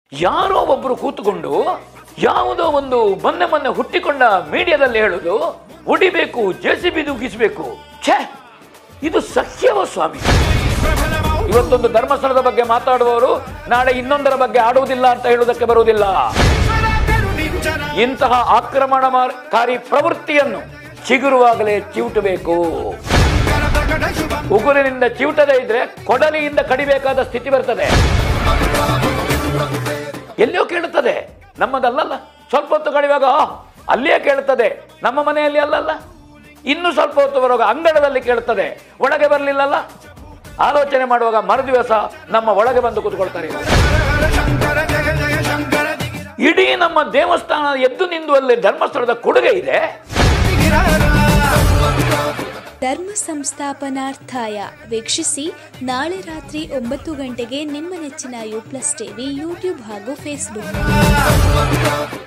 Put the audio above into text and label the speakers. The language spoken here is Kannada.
Speaker 1: ಯಾರೋ ಒಬ್ರು ಕೂತ್ಕೊಂಡು ಯಾವುದೋ ಒಂದು ಮೊನ್ನೆ ಹುಟ್ಟಿಕೊಂಡ ಮೀಡಿಯಾದಲ್ಲಿ ಹೇಳುದು ಹೊಡಿಬೇಕು, ಜೆಸಿಬಿ ದುಗ್ಗಿಸಬೇಕು. ಛೇ, ಇದು ಸತ್ಯವೋ ಸ್ವಾಮಿ? ಇವತ್ತೊಂದು ಧರ್ಮಸ್ಥಳದ ಬಗ್ಗೆ ಮಾತಾಡುವವರು ನಾಳೆ ಇನ್ನೊಂದರ ಬಗ್ಗೆ ಆಡುವುದಿಲ್ಲ ಅಂತ ಹೇಳುವುದಕ್ಕೆ ಬರುವುದಿಲ್ಲ. ಇಂತಹ ಆಕ್ರಮಣಕಾರಿ ಪ್ರವೃತ್ತಿಯನ್ನು ಚಿಗುರುವಾಗಲೇ ಚಿವುಟಬೇಕು. ಉಗುರಿನಿಂದ ಚಿವುಟದೇ ಇದ್ರೆ ಕೊಡಲಿಯಿಂದ ಕಡಿಬೇಕಾದ ಸ್ಥಿತಿ ಬರ್ತದೆ. ಎಲ್ಲಿಯೋ ಕೇಳುತ್ತದೆ, ನಮ್ಮದಲ್ಲ. ಸ್ವಲ್ಪ ಹೊತ್ತು ಕಡಿಯುವಾಗ ಅಲ್ಲಿಯೇ ಕೇಳುತ್ತದೆ, ನಮ್ಮ ಮನೆಯಲ್ಲಿ ಅಲ್ಲಲ್ಲ. ಇನ್ನು ಸ್ವಲ್ಪ ಹೊತ್ತು ಬರುವಾಗ ಅಂಗಡದಲ್ಲಿ ಕೇಳುತ್ತದೆ, ಒಳಗೆ ಬರಲಿಲ್ಲಲ್ಲ. ಆಲೋಚನೆ ಮಾಡುವಾಗ ಮರುದಿವಸ ನಮ್ಮ ಒಳಗೆ ಬಂದು ಕೂತ್ಕೊಳ್ತಾರೆ. ಇಡೀ ನಮ್ಮ ದೇವಸ್ಥಾನ ಎದ್ದು ನಿಂದುವಲ್ಲಿ ಧರ್ಮಸ್ಥಳದ ಕೊಡುಗೆ ಇದೆ.
Speaker 2: ಧರ್ಮ ಸಂಸ್ಥಾಪನಾರ್ಥಾಯ ವೀಕ್ಷಿಸಿ. ನಾಳೆ ರಾತ್ರಿ 9 ಗಂಟೆಗೆ ನಿಮ್ಮ ನೆಚ್ಚಿನ ಯು ಪ್ಲಸ್ ಟಿವಿ ಯೂಟ್ಯೂಬ್ ಹಾಗೂ ಫೇಸ್ಬುಕ್.